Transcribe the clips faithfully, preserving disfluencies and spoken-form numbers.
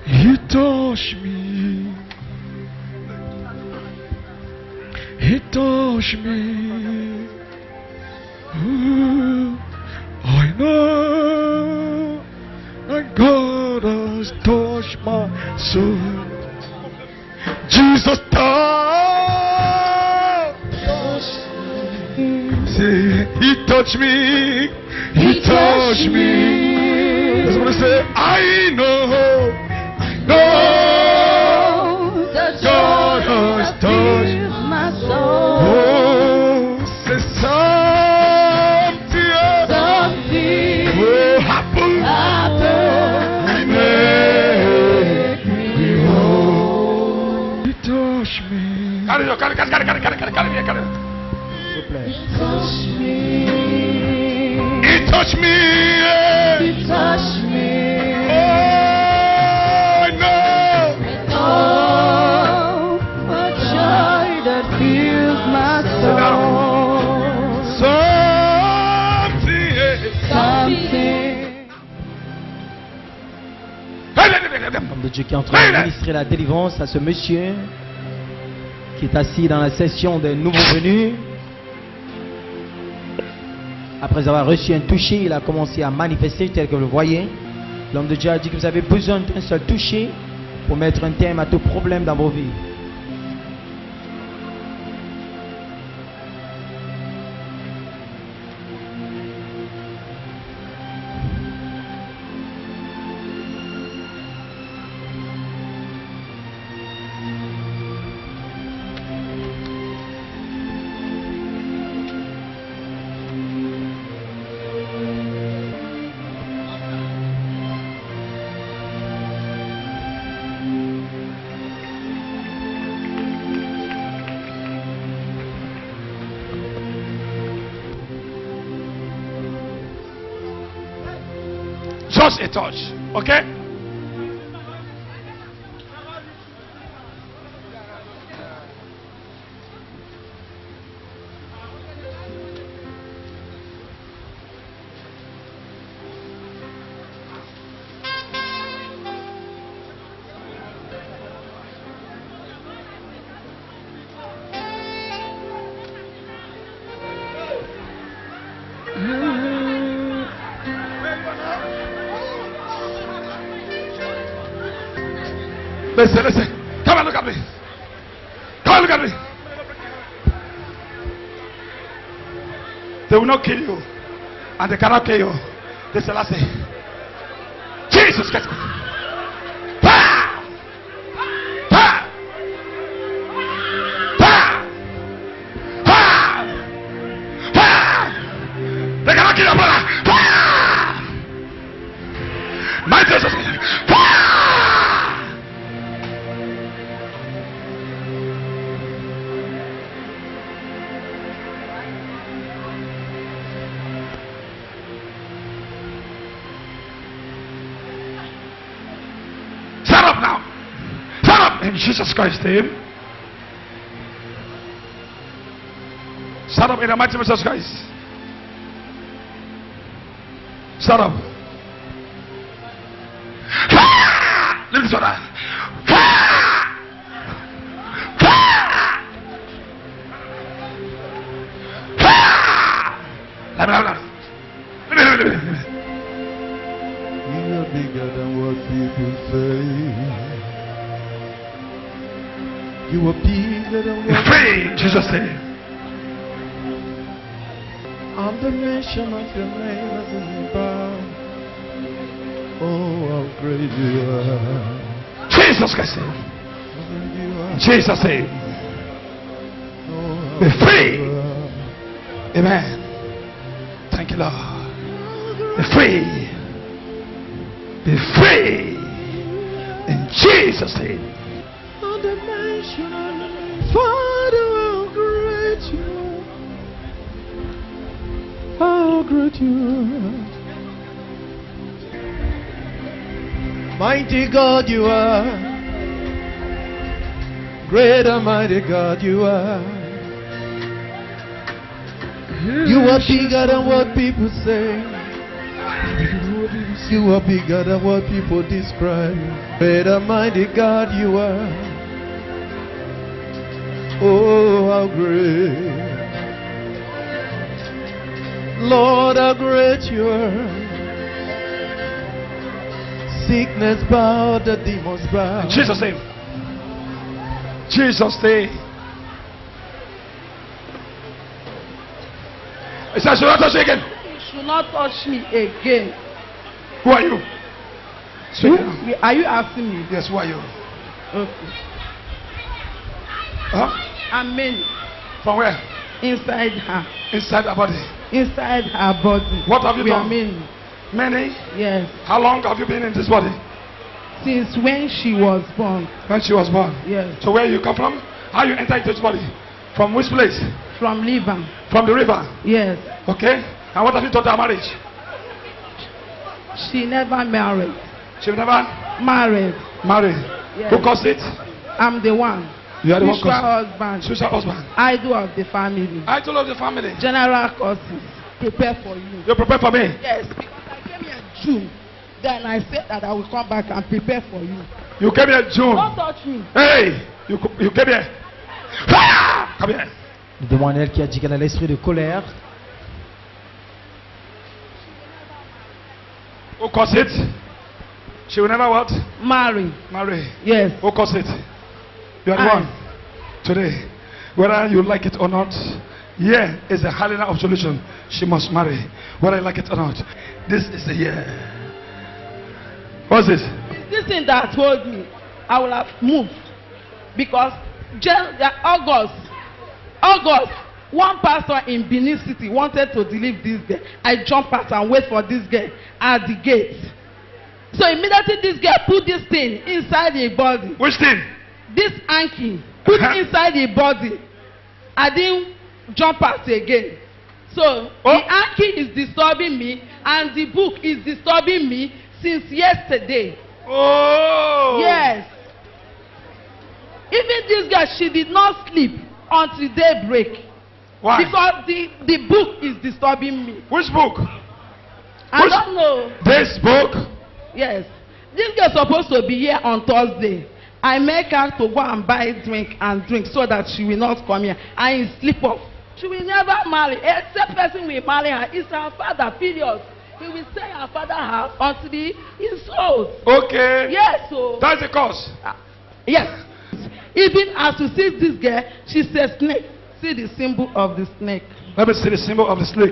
He touched me. He touched me. Ooh, I know that God has touched my soul. Jesus touched. Say, He touched me. He touched me. That's what I say. I know. I know that God has touched my soul. Oh, say something. Something will happen. happen. Make me whole. He touched me. Carry, carry, carry, carry, carry, carry, carry, carry. He touched me. He touched me. He touched me. Oh, I know. Oh, a joy that fills my soul. Something. Homme de Dieu qui est en train d'administrer la délivrance à ce monsieur qui est assis dans la session des nouveaux venus. Après avoir reçu un toucher, il a commencé à manifester tel que vous le voyez. L'homme de Dieu a dit que vous avez besoin d'un seul toucher pour mettre un terme à tout problème dans vos vies. Just a touch, okay? Listen, listen. Come and look at me. Come and look at me. They will not kill you. And they cannot kill you. This is the last thing. Jesus Christ. Pow! Pow! Pow! Pow! Pow! They cannot kill your brother. Pow! My Jesus. Pow! In Jesus Christ's name. Stand up in the mighty name of Jesus Christ. Stand up. Lift this one up. You're bigger than what people say. You are bigger than what free in Jesus' name. I'm the mention of your name as a bow. Oh, how great you are. Jesus Christ. How great you are. Jesus' name. Oh, be free. are. Amen. Thank you, Lord. Be free. Be free. In Jesus' name. Father, how great you are. How great you are. Mighty God you are. Great and mighty God you are. You are bigger than what people say. you are bigger than what people describe. Great and mighty God you are. Oh, how great. Lord, how great you are. Sickness bow, the demons bow. In Jesus' name. Jesus' name. He says, "You not touch me again." You should not touch me again. Who are you? Speak now. Who- Are you asking me? Yes, who are you? Okay. Huh? I'm many From where? inside her. Inside the body. Inside her body. What have you we done? are many. Many. Yes. How long have you been in this body? Since when she was born. When she was born. Yes. So where you come from? How you enter into this body? From which place? From liver. From the river. Yes. Okay. And what have you done to her marriage? She never married. She never Married. married. Yes. Who caused it? I'm the one. You are the one Spiritual caused husband. it. She's her husband. Idol of the family. I told of the family. General causes. Prepare for you. You prepare for me. Yes. Because I came here June. Then I said that I will come back and prepare for you. You came here June. Don't touch me. Hey, you co- you came here. Fire! Come here. Nous demandons elle qui a dit qu'elle a l'esprit de colère. Who caused it? She will never what? Marry. Marry. Yes. Who caused it? You are the I. one. Today, whether you like it or not, yeah, is a hardener of solution. She must marry, whether you like it or not. This is the year. What's this? It's this thing that told me I will have moved. Because Jan- uh, August, August, one pastor in Benin City wanted to deliver this girl. I jumped out and wait for this girl at the gate. So immediately this girl put this thing inside the body. Which thing? This hanky put Uh-huh. inside the body. I didn't jump out again. So Oh. the hanky is disturbing me and the book is disturbing me since yesterday. Oh. Yes. Even this girl, she did not sleep until daybreak. Why? Because the, the book is disturbing me. Which book? I Which- don't know. This book. Yes. This girl is supposed to be here on Thursday. I make her to go and buy drink and drink so that she will not come here. And sleep off. She will never marry. Except person will marry her. It's her father, period. He will stay in her father's house until he is old. Okay. Yes, so. That's the cause. Uh, yes. Even as you see this girl, she's a snake. See the symbol of the snake. Let me see the symbol of the snake.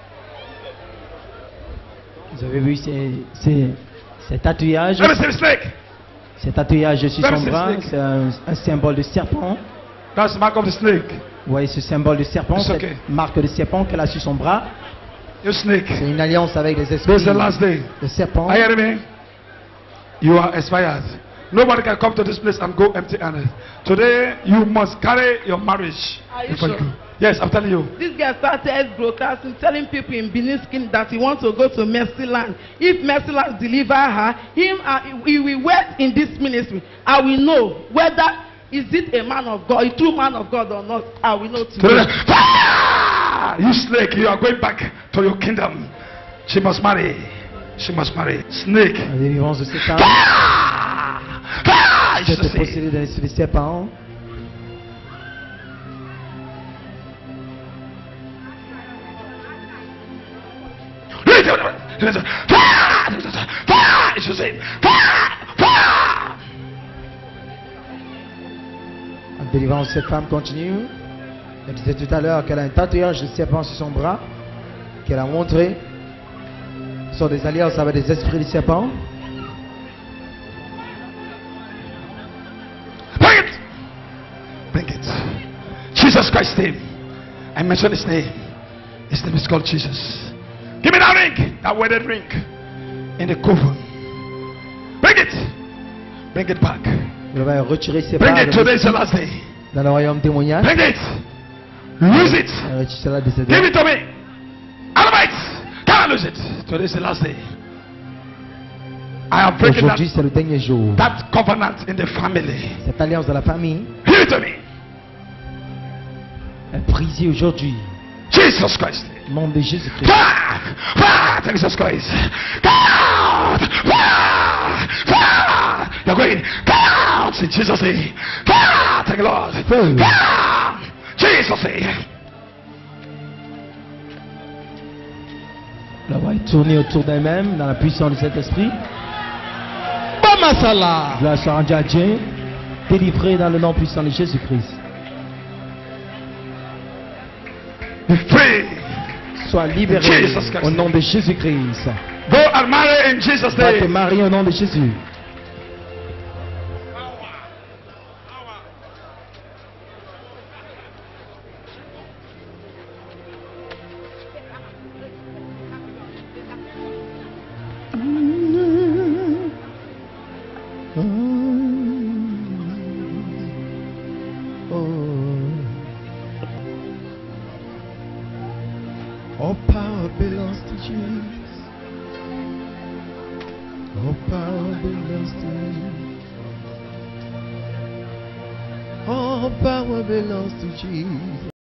Vous avez vu ces, ces, ces tatouages. Let me see the snake. Ces tatouages sur Let me son see the bras, snake. c'est un, un symbole de serpent. That's the mark of the snake. Vous voyez ce symbole de serpent, It's cette okay. marque de serpent qu'elle a sur son bras. You snake. C'est une alliance avec les This esprits is the last day. de serpent. Are you hearing me? You are expired. Nobody can come to this place and go empty-handed. Today, you must carry your marriage. Are you before sure? go. Yes, I'm telling you. This guy started broadcasting, telling people in Benin Skin that he wants to go to Mercy Land. If Mercy Land deliver her, him uh, he will work in this ministry. I will know whether is it a man of God, a true man of God or not. I will know Today, today. ah! You snake, you are going back to your kingdom. She must marry. She must marry. Snake. La délivrance de Satan. Ah! Ah! Je It's te the same. posséder d'un esprit de serpent. Fire! It's the same. Fire! Fire! La délivrance de cette femme continue. Elle disait tout à l'heure qu'elle a un tatouage de serpent sur son bras, qu'elle a montré. Ce sont des alliances avec des esprits de serpent. Bring it! Bring it. Jesus Christ's name. I mentioned his name. His name is called Jesus. Give me that ring, that wedded ring in the coven. Bring it. Bring it back. Elle va retirer ses Bring parts it. Today is the last day. dans le royaume démoniaque. Bring it. Lose it. Elle retire cela de ses Give doigts. it to me. Alabite. Can't lose it. Today is the last day. I am breaking Aujourd'hui, that, c'est le dernier jour. that covenant in the family. Cette alliance de la famille Give it to me. est brisée aujourd'hui. Jesus Christ. Au nom de Jésus-Christ. Fire! Fire! Jesus Christ. Go! out! Fire! Fire! You're going, come out in Jesus' name. Come out, thank you, Lord. Come out! Jesus' name. La voix est tournée autour d'elle-même dans la puissance de cet esprit. Bamasala. Gloire soit rendue à Dieu. Délivré dans le nom puissant de Jésus-Christ. Free. Sois libéré au nom de Jésus-Christ. Go and marry in Jesus' Va te name. marier au nom de Jésus. All power belongs to Jesus. All power belongs to you. All power belongs to Jesus.